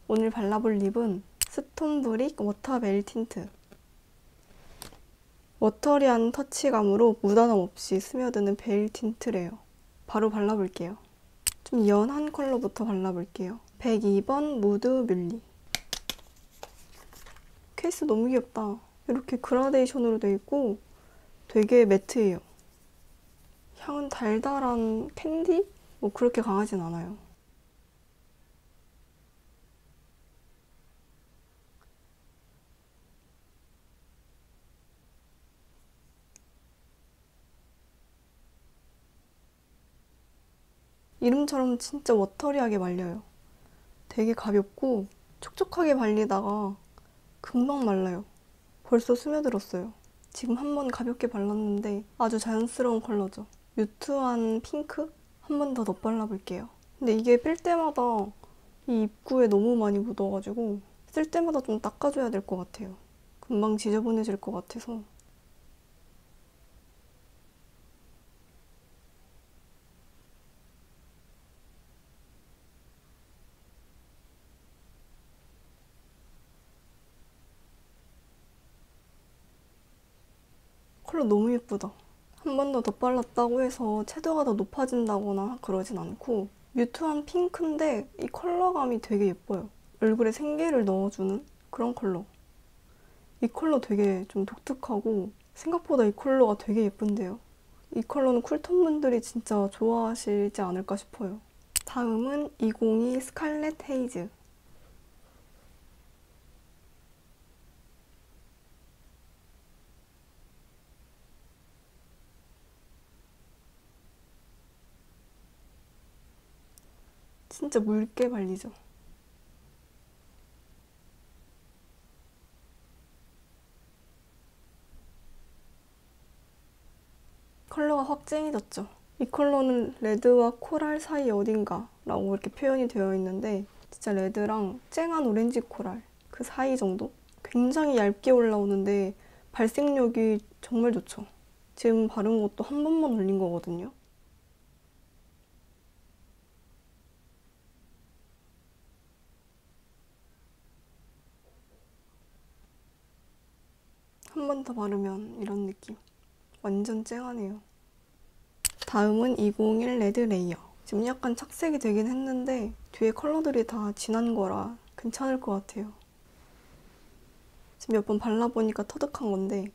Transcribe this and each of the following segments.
오늘 발라볼 립은 스톤브릭 워터 벨 틴트. 워터리한 터치감으로 무단함 없이 스며드는 베일 틴트래요. 바로 발라볼게요. 좀 연한 컬러부터 발라볼게요. 102번 무드 뮬리. 케이스 너무 귀엽다. 이렇게 그라데이션으로 되어 있고 되게 매트해요. 향은 달달한 캔디? 뭐 그렇게 강하진 않아요. 이름처럼 진짜 워터리하게 말려요. 되게 가볍고 촉촉하게 발리다가 금방 말라요. 벌써 스며들었어요. 지금 한 번 가볍게 발랐는데 아주 자연스러운 컬러죠. 뮤트한 핑크? 한 번 더 덧발라볼게요. 근데 이게 뺄 때마다 이 입구에 너무 많이 묻어가지고 쓸 때마다 좀 닦아줘야 될 것 같아요. 금방 지저분해질 것 같아서. 컬러 너무 예쁘다. 한 번 더 덧발랐다고 해서 채도가 더 높아진다거나 그러진 않고 뮤트한 핑크인데 이 컬러감이 되게 예뻐요. 얼굴에 생기를 넣어주는 그런 컬러. 이 컬러 되게 좀 독특하고 생각보다 이 컬러가 되게 예쁜데요. 이 컬러는 쿨톤 분들이 진짜 좋아하시지 않을까 싶어요. 다음은 202 스칼렛 헤이즈. 진짜 묽게 발리죠. 컬러가 확 쨍해졌죠. 이 컬러는 레드와 코랄 사이 어딘가 라고 이렇게 표현이 되어 있는데 진짜 레드랑 쨍한 오렌지 코랄 그 사이 정도? 굉장히 얇게 올라오는데 발색력이 정말 좋죠. 지금 바른 것도 한 번만 올린 거거든요. 한 번 더 바르면 이런 느낌. 완전 쨍하네요. 다음은 201 레드 레이어. 지금 약간 착색이 되긴 했는데 뒤에 컬러들이 다 진한 거라 괜찮을 것 같아요. 지금 몇 번 발라보니까 터득한 건데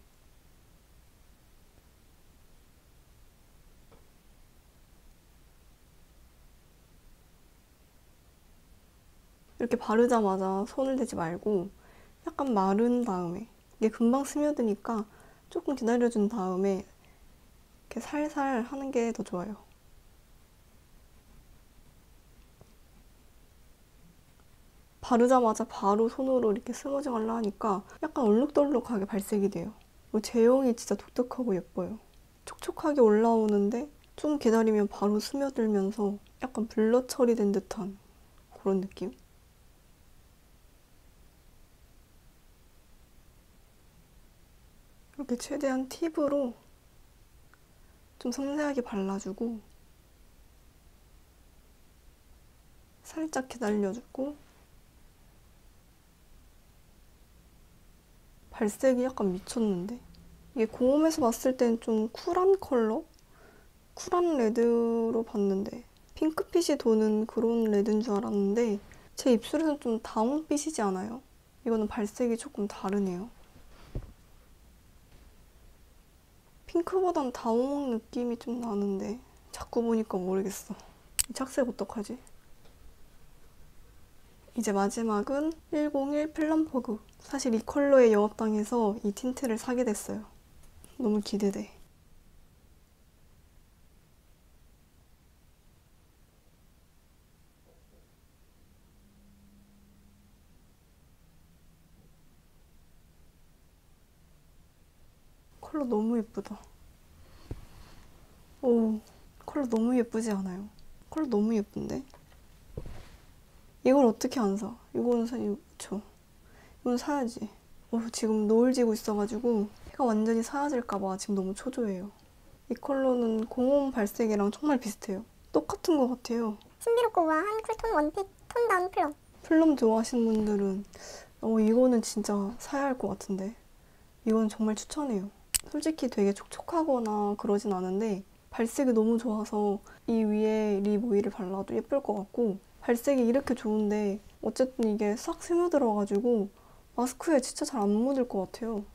이렇게 바르자마자 손을 대지 말고 약간 마른 다음에 이게 금방 스며드니까 조금 기다려준 다음에 이렇게 살살 하는 게 더 좋아요. 바르자마자 바로 손으로 이렇게 스머징 하려 하니까 약간 얼룩덜룩하게 발색이 돼요. 제형이 진짜 독특하고 예뻐요. 촉촉하게 올라오는데 좀 기다리면 바로 스며들면서 약간 블러 처리된 듯한 그런 느낌? 이렇게 최대한 팁으로 좀 섬세하게 발라주고 살짝 기다려주고 발색이 약간 미쳤는데 이게 공홈에서 봤을 땐 좀 쿨한 컬러? 쿨한 레드로 봤는데 핑크빛이 도는 그런 레드인 줄 알았는데 제 입술에는 좀 다운빛이지 않아요? 이거는 발색이 조금 다르네요. 핑크보단 다운 느낌이 좀 나는데 자꾸 보니까 모르겠어. 이 착색 어떡하지? 이제 마지막은 101 플럼포그. 사실 이 컬러에 영업당해서 이 틴트를 사게 됐어요. 너무 기대돼. 컬러 너무 예쁘다. 오, 컬러 너무 예쁘지 않아요? 컬러 너무 예쁜데? 이걸 어떻게 안 사? 이거는 이건 사야지. 지금 노을 지고 있어가지고 해가 완전히 사라질까봐 지금 너무 초조해요. 이 컬러는 공홈 발색이랑 정말 비슷해요. 똑같은 것 같아요. 신비롭고 우아한 쿨톤 원픽 톤다운 플럼. 플럼 좋아하시는 분들은 이거는 진짜 사야 할 것 같은데. 이건 정말 추천해요. 솔직히 되게 촉촉하거나 그러진 않은데 발색이 너무 좋아서 이 위에 립 오일을 발라도 예쁠 것 같고, 발색이 이렇게 좋은데 어쨌든 이게 싹 스며들어가지고 마스크에 진짜 잘 안 묻을 것 같아요.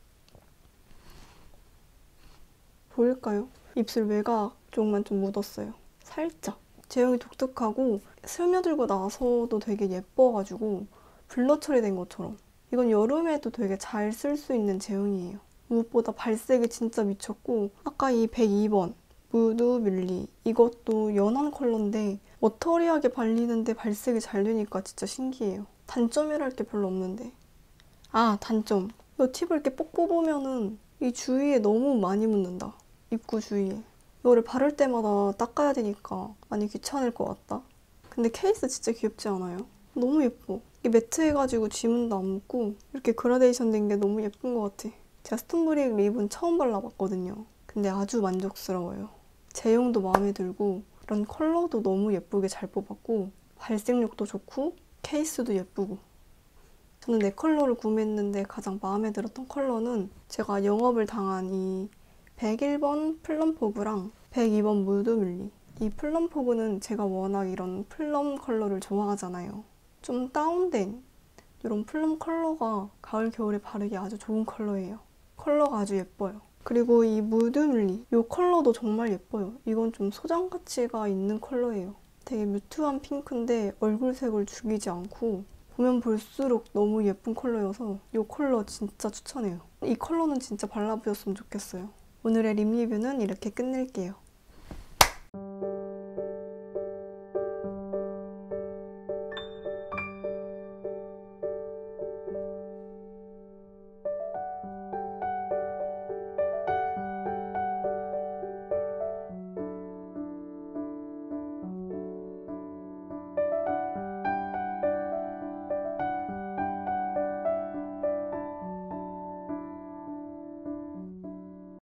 보일까요? 입술 외곽 쪽만 좀 묻었어요. 살짝. 제형이 독특하고 스며들고 나서도 되게 예뻐가지고 블러 처리된 것처럼. 이건 여름에도 되게 잘 쓸 수 있는 제형이에요. 무엇보다 발색이 진짜 미쳤고, 아까 이 102번 무드 뮬리, 이것도 연한 컬러인데 워터리하게 발리는데 발색이 잘 되니까 진짜 신기해요. 단점이랄 게 별로 없는데. 아, 단점. 이 팁을 이렇게 뽁 뽑으면은 이 주위에 너무 많이 묻는다. 입구 주위에. 이거를 바를 때마다 닦아야 되니까 많이 귀찮을 것 같다. 근데 케이스 진짜 귀엽지 않아요? 너무 예뻐. 이게 매트해가지고 지문도 안 묻고 이렇게 그라데이션 된 게 너무 예쁜 것 같아. 제가 스톤브릭 립은 처음 발라봤거든요. 근데 아주 만족스러워요. 제형도 마음에 들고 이런 컬러도 너무 예쁘게 잘 뽑았고 발색력도 좋고 케이스도 예쁘고. 저는 네 컬러를 구매했는데 가장 마음에 들었던 컬러는 제가 영업을 당한 이 101번 플럼포그랑 102번 무드뮬리. 이 플럼포그는 제가 워낙 이런 플럼 컬러를 좋아하잖아요. 좀 다운된 이런 플럼 컬러가 가을 겨울에 바르기 아주 좋은 컬러예요. 컬러가 아주 예뻐요. 그리고 이 무드뮬리, 이 컬러도 정말 예뻐요. 이건 좀 소장 가치가 있는 컬러예요. 되게 뮤트한 핑크인데 얼굴색을 죽이지 않고 보면 볼수록 너무 예쁜 컬러여서 이 컬러 진짜 추천해요. 이 컬러는 진짜 발라보셨으면 좋겠어요. 오늘의 립 리뷰는 이렇게 끝낼게요.